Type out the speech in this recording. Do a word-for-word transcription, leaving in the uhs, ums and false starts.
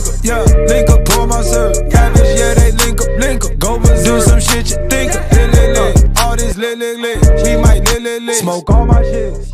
link up, yeah, link up, pour my syrup. Cabbage, yeah, they link up, link up. Go do some shit you think of. Lit, lit, lit. All this lit, lit, lit. We might lit, lit, lit. Smoke all my shit.